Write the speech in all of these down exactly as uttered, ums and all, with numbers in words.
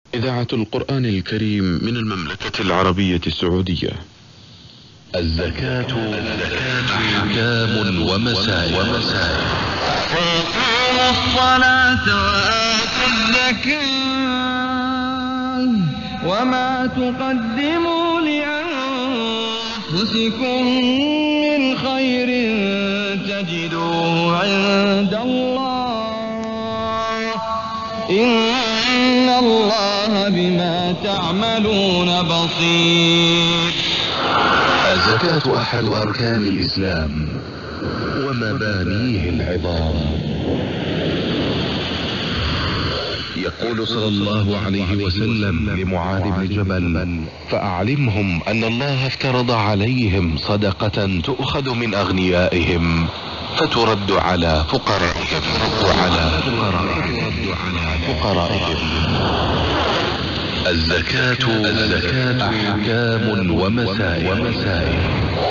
إذاعة القرآن الكريم من المملكة العربية السعودية. الزكاة أحكام ومسائل ومسائل وأقيموا الصلاة وآتوا الزكاة وما تقدموا لأنفسكم من خير تجدوه عند الله إن الله بما تعملون بصير. الزكاة أحد أركان الإسلام ومبانيه العظام. يقول صلى الله عليه وسلم لمعاذ بن جبل: فأعلمهم أن الله افترض عليهم صدقة تؤخذ من أغنيائهم فترد على فقرائهم وعلى فقرائهم. الزكاة الزكاة أحكام ومسائل ومسائل.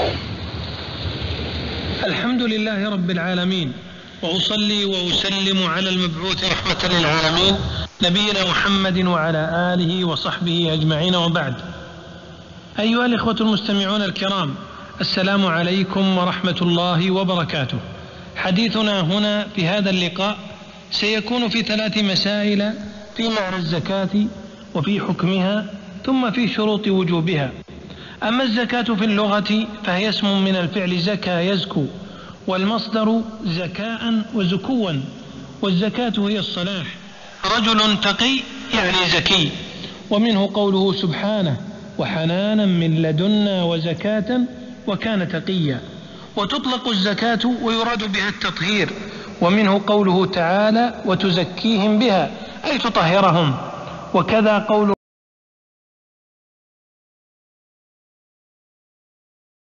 الحمد لله رب العالمين، وأصلي وأسلم على المبعوث رحمة للعالمين نبينا محمد وعلى آله وصحبه أجمعين، وبعد. أيها الإخوة المستمعون الكرام، السلام عليكم ورحمة الله وبركاته. حديثنا هنا في هذا اللقاء سيكون في ثلاث مسائل: في معنى الزكاة، وفي حكمها، ثم في شروط وجوبها. أما الزكاة في اللغة فهي اسم من الفعل زكى يزكو، والمصدر زكاء وزكوا، والزكاة هي الصلاح. رجل تقي يعني زكي، ومنه قوله سبحانه: وحنانا من لدنا وزكاة وكان تقيا. وتطلق الزكاة ويراد بها التطهير، ومنه قوله تعالى: وتزكيهم بها، أي تطهرهم. وكذا قول